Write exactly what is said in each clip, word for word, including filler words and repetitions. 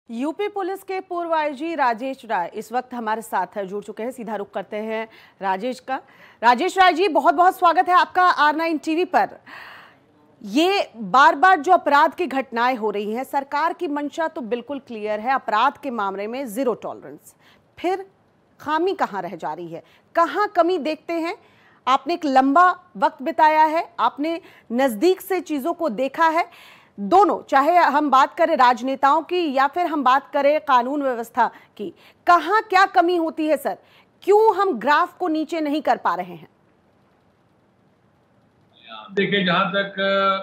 UP police के पूर्व IG Rajesh राय इस वक्त हमारे साथ जुड़ चुके हैं। सीधा रुख करते हैं राजेश का। राजेश राय जी, बहुत बहुत स्वागत है आपका आर नाइन टीवी पर। ये बार बार जो अपराध की घटनाएं हो रही हैं, सरकार की मंशा तो बिल्कुल क्लियर है, अपराध के मामले में जीरो टॉलरेंस। फिर खामी कहाँ रह जा रही है, कहाँ कमी देखते हैं? आपने एक लंबा वक्त बिताया है, आपने नजदीक से चीजों को देखा है, दोनों, चाहे हम बात करें राजनेताओं की या फिर हम बात करें कानून व्यवस्था की, कहां क्या कमी होती है सर? क्यों हम ग्राफ को नीचे नहीं कर पा रहे हैं? देखिए, जहां तक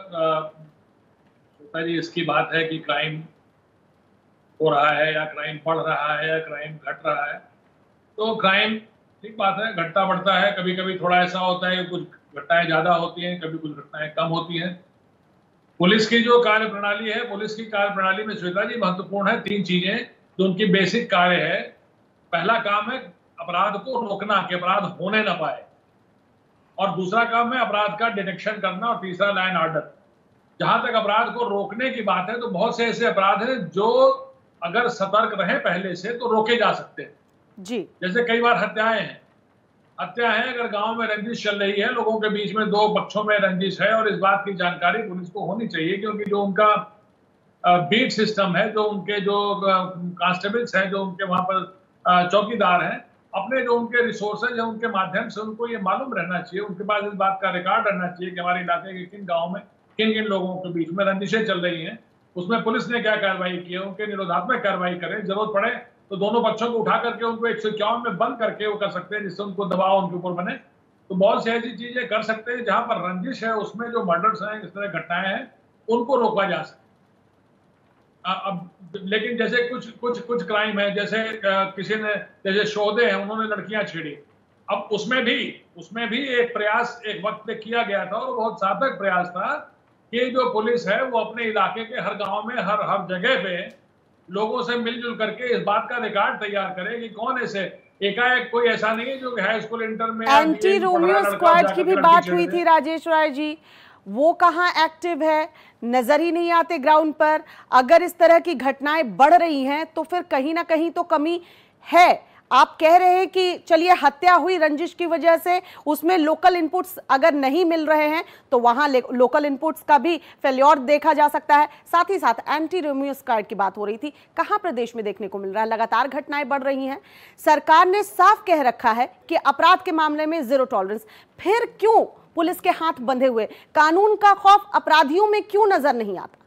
श्वेता जी इसकी बात है कि क्राइम हो रहा है या क्राइम बढ़ रहा है या क्राइम घट रहा है, तो क्राइम ठीक बात है, घटता बढ़ता है। कभी कभी थोड़ा ऐसा होता है कि कुछ घटनाएं ज्यादा होती हैं, कभी कुछ घटनाएं कम होती हैं। पुलिस की जो कार्य प्रणाली है, पुलिस की कार्य प्रणाली में श्वेता जी महत्वपूर्ण है तीन चीजें जो उनकी बेसिक कार्य है। पहला काम है अपराध को रोकना कि अपराध होने ना पाए, और दूसरा काम है अपराध का डिटेक्शन करना, और तीसरा लॉ एंड ऑर्डर। जहां तक अपराध को रोकने की बात है, तो बहुत से ऐसे अपराध हैं जो अगर सतर्क रहे पहले से तो रोके जा सकते हैं जी। जैसे कई बार हत्याएं हैं हत्या है, अगर गांव में रंजिश चल रही है, लोगों के बीच में दो पक्षों में रंजिश है, और इस बात की जानकारी पुलिस को होनी चाहिए, क्योंकि जो उनका बीट सिस्टम है, जो उनके जो कांस्टेबल्स हैं, जो उनके वहां पर चौकीदार हैं, अपने जो उनके रिसोर्सेज हैं उनके माध्यम से उनको ये मालूम रहना चाहिए, उनके पास इस बात का रिकॉर्ड रहना चाहिए कि हमारे इलाके के किन गाँव में किन किन लोगों के बीच में रंजिशें चल रही हैं, उसमें पुलिस ने क्या कार्रवाई की है, उनके निरोधात्मक कार्रवाई करें। जरूरत पड़े तो दोनों पक्षों को उठा करके उनको एक सौ इक्यावन में बंद करके वो कर सकते हैं, जिससे उनको दबाव उनके ऊपर बने। तो बहुत सी ऐसी चीजें कर सकते हैं जहां पर रंजिश है, उसमें जो मर्डर्स हैं, इस तरह घटनाएं हैं, उनको रोका जा सकता है। अब लेकिन जैसे कुछ कुछ कुछ क्राइम है, जैसे किसी ने, जैसे शोधे हैं, उन्होंने लड़कियां छेड़ी, अब उसमें भी उसमें भी एक प्रयास एक वक्त पे किया गया था, और बहुत सार्थक प्रयास था कि जो पुलिस है वो अपने इलाके के हर गांव में, हर हर जगह पे लोगों से मिलजुल करके इस बात का रिकॉर्ड तैयार करे कि कौन ऐसे एकाएक कोई ऐसा नहीं है जो हाई स्कूल इंटर में एंटी रोमियो स्क्वाड की भी बात हुई थी राजेश राय जी, वो कहां एक्टिव है? नजर ही नहीं आते ग्राउंड पर। अगर इस तरह की घटनाएं बढ़ रही हैं तो फिर कहीं ना कहीं तो कमी है। आप कह रहे हैं कि चलिए हत्या हुई रंजिश की वजह से, उसमें लोकल इनपुट्स अगर नहीं मिल रहे हैं तो वहां लोकल इनपुट्स का भी फेल्योर देखा जा सकता है। साथ ही साथ एंटी रोमियो स्क्वाड की बात हो रही थी, कहां प्रदेश में देखने को मिल रहा है? लगातार घटनाएं बढ़ रही हैं, सरकार ने साफ कह रखा है कि अपराध के मामले में जीरो टॉलरेंस। फिर क्यों पुलिस के हाथ बंधे हुए? कानून का खौफ अपराधियों में क्यों नजर नहीं आता?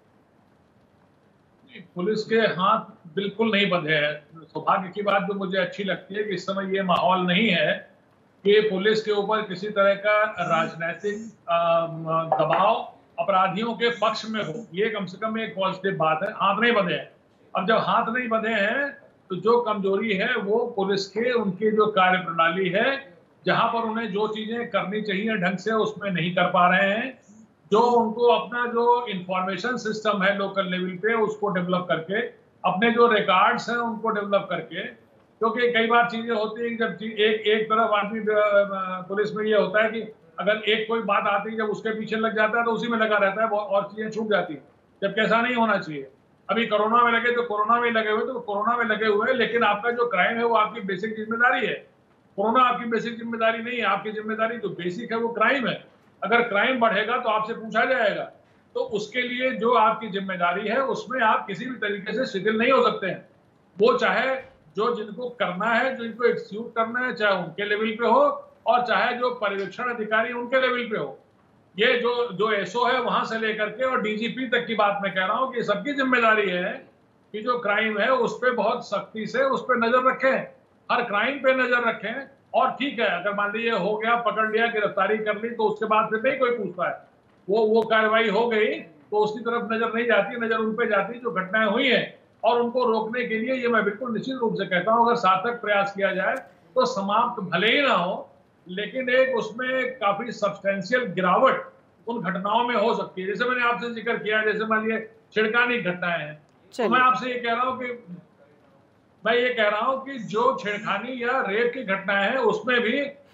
पुलिस के हाथ बिल्कुल नहीं बंधे हैं। सौभाग्य की बात जो मुझे अच्छी लगती है कि इस समय ये माहौल नहीं है कि पुलिस के ऊपर किसी तरह का राजनीतिक दबाव अपराधियों के पक्ष में हो। ये कम से कम एक पॉजिटिव बात है, हाथ नहीं बंधे हैं। अब जब हाथ नहीं बंधे हैं तो जो कमजोरी है वो पुलिस के, उनकी जो कार्य प्रणाली है, जहां पर उन्हें जो चीजें करनी चाहिए ढंग से उसमें नहीं कर पा रहे हैं। जो उनको अपना जो इंफॉर्मेशन सिस्टम है लोकल लेवल पे, उसको डेवलप करके, अपने जो रिकॉर्ड्स हैं उनको डेवलप करके, क्योंकि कई बार चीजें होती है जब एक एक तरफ आदमी पुलिस में ये होता है कि अगर एक कोई बात आती है, जब उसके पीछे लग जाता है तो उसी में लगा रहता है और चीजें छूट जाती है, जबकि ऐसा नहीं होना चाहिए। अभी कोरोना में लगे तो कोरोना में लगे हुए तो कोरोना में लगे हुए, लेकिन आपका जो क्राइम है वो आपकी बेसिक जिम्मेदारी है। कोरोना आपकी बेसिक जिम्मेदारी नहीं है, आपकी जिम्मेदारी जो बेसिक है वो क्राइम है। अगर क्राइम बढ़ेगा तो आपसे पूछा जाएगा, तो उसके लिए जो आपकी जिम्मेदारी है उसमें आप किसी भी तरीके से शिथिल नहीं हो सकते हैं। वो चाहे जो जिनको करना है, जो इनको एक्सिक्यूट करना है, चाहे उनके लेवल पे हो और चाहे जो पर्यवेक्षण अधिकारी उनके लेवल पे हो। ये जो जो एसओ है वहां से लेकर के और डीजीपी तक की बात मैं कह रहा हूँ कि सबकी जिम्मेदारी है कि जो क्राइम है उस पर बहुत सख्ती से उस पर नजर रखें, हर क्राइम पे नजर रखें। और ठीक है, अगर मान लीजिए हो गया, पकड़ लिया, गिरफ्तारी कर ली, तो उसके बाद फिर नहीं कोई पूछता है, वो वो कार्रवाई हो गई तो उसकी तरफ नजर नहीं जाती, नजर उन पे जाती जो घटनाएं हुई हैं। और उनको रोकने के लिए ये मैं बिल्कुल निश्चित रूप से कहता हूं, अगर सार्थक प्रयास किया जाए तो समाप्त भले ही ना हो, लेकिन एक उसमें काफी सब्सटेंशियल गिरावट उन घटनाओं में हो सकती है। जैसे मैंने आपसे जिक्र किया, जैसे मान लीजिए छिड़कानी घटनाएं हैं, तो मैं आपसे ये कह रहा हूँ कि मैं ये कह रहा हूं कि जो छेड़खानी या रेप की घटना है उसमें भी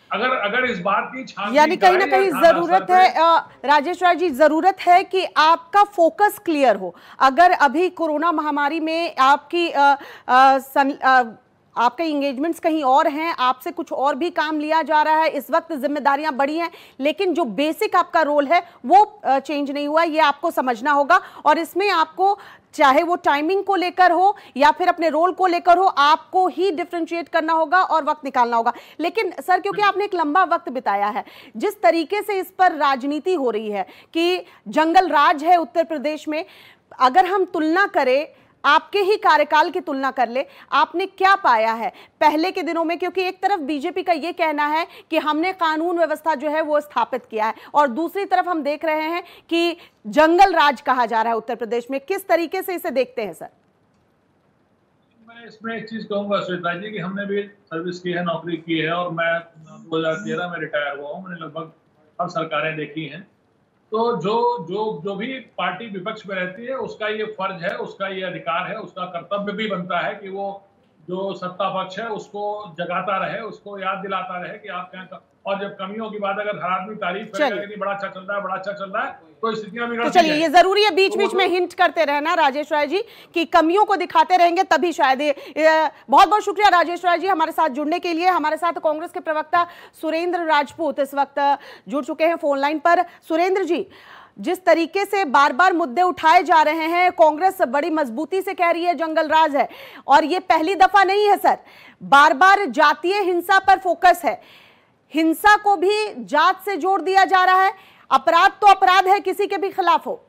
अगर अगर इस बात की छानबीन यानी कहीं ना कहीं जरूरत है राजेश राय जी, जरूरत है कि आपका फोकस क्लियर हो। अगर अभी कोरोना महामारी में आपकी आ, आ, सन, आ, आपके इंगेजमेंट्स कहीं और हैं, आपसे कुछ और भी काम लिया जा रहा है, इस वक्त जिम्मेदारियां बढ़ी हैं, लेकिन जो बेसिक आपका रोल है वो चेंज नहीं हुआ, ये आपको समझना होगा। और इसमें आपको चाहे वो टाइमिंग को लेकर हो या फिर अपने रोल को लेकर हो, आपको ही डिफरेंशिएट करना होगा और वक्त निकालना होगा। लेकिन सर, क्योंकि आपने एक लंबा वक्त बिताया है, जिस तरीके से इस पर राजनीति हो रही है कि जंगल राज है उत्तर प्रदेश में, अगर हम तुलना करें, आपके ही कार्यकाल की तुलना कर ले, आपने क्या पाया है पहले के दिनों में? क्योंकि एक तरफ बीजेपी का यह कहना है कि हमने कानून व्यवस्था जो है वो स्थापित किया है, और दूसरी तरफ हम देख रहे हैं कि जंगल राज कहा जा रहा है उत्तर प्रदेश में। किस तरीके से इसे देखते हैं सर? मैं इसमें एक चीज कहूंगा श्वेता जी कि हमने भी सर्विस की है, नौकरी की है, और मैं दो हजार तेरह में रिटायर हुआ हूँ। मैंने लगभग हर सरकारें देखी हैं। तो जो जो जो भी पार्टी विपक्ष में रहती है, उसका ये फर्ज है, उसका ये अधिकार है, उसका कर्तव्य भी बनता है कि वो जो सत्ता पक्ष है उसको जगाता रहे, उसको याद दिलाता रहे कि आप क्या। और जब कमियों की बात, अगर हर आदमी तारीफ करेगा कि बड़ा अच्छा चल रहा है, बड़ा अच्छा चल रहा है, तो स्थितियां बिगड़ जाती हैं। चलिए, ये जरूरी है बीच बीच में हिंट करते रहना राजेश राय जी, कि कमियों को दिखाते रहेंगे तभी शायद। बहुत बहुत शुक्रिया राजेश राय जी हमारे साथ जुड़ने के लिए। हमारे साथ कांग्रेस के प्रवक्ता सुरेंद्र राजपूत इस वक्त जुड़ चुके हैं फोन लाइन पर। सुरेंद्र जी, जिस तरीके से बार बार मुद्दे उठाए जा रहे हैं, कांग्रेस बड़ी मजबूती से कह रही है जंगल राज है, और ये पहली दफा नहीं है सर, बार बार जातीय हिंसा पर फोकस है, हिंसा को भी जात से जोड़ दिया जा रहा है। अपराध तो अपराध है, किसी के भी खिलाफ हो।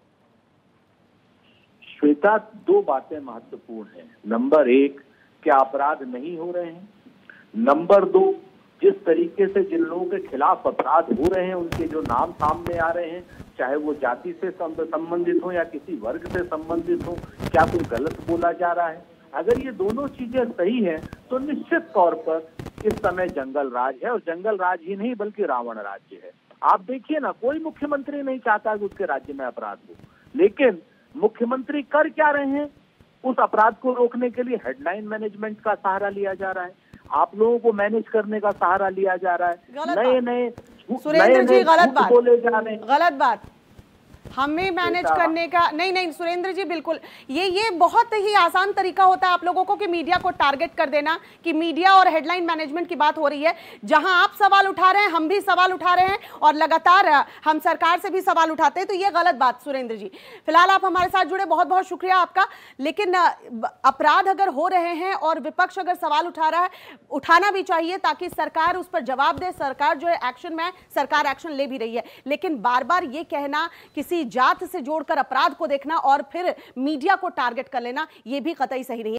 श्वेता, दो बातें महत्वपूर्ण हैं। नंबर एक, क्या अपराध नहीं हो रहे हैं? नंबर दो, जिस तरीके से जिन लोगों के खिलाफ अपराध हो रहे हैं, उनके जो नाम सामने आ रहे हैं, चाहे वो जाति से संबंधित हो या किसी वर्ग से संबंधित हो, क्या कोई गलत बोला जा रहा है? अगर ये दोनों चीजें सही हैं, तो निश्चित तौर पर इस समय जंगल राज है, और जंगल राज ही नहीं बल्कि रावण राज्य है। आप देखिए ना, कोई मुख्यमंत्री नहीं चाहता कि उसके राज्य में अपराध हो, लेकिन मुख्यमंत्री कर क्या रहे हैं? उस अपराध को रोकने के लिए हेडलाइन मैनेजमेंट का सहारा लिया जा रहा है, आप लोगों को मैनेज करने का सहारा लिया जा रहा है, नए नए सुरेंद्र जी गलत बात बोले जा रहे हैं। गलत बात हमें मैनेज करने का नहीं नहीं सुरेंद्र जी, बिल्कुल ये ये बहुत ही आसान तरीका होता है आप लोगों को कि मीडिया को टारगेट कर देना, कि मीडिया और हेडलाइन मैनेजमेंट की बात हो रही है। जहां आप सवाल उठा रहे हैं, हम भी सवाल उठा रहे हैं, और लगातार हम सरकार से भी सवाल उठाते हैं, तो ये गलत बात। सुरेंद्र जी, फिलहाल आप हमारे साथ जुड़े, बहुत बहुत शुक्रिया आपका। लेकिन अपराध अगर हो रहे हैं और विपक्ष अगर सवाल उठा रहा है, उठाना भी चाहिए ताकि सरकार उस पर जवाब दे। सरकार जो है एक्शन में, सरकार एक्शन ले भी रही है, लेकिन बार बार ये कहना, किसी जात से जोड़कर अपराध को देखना और फिर मीडिया को टारगेट कर लेना, यह भी कतई सही नहीं है।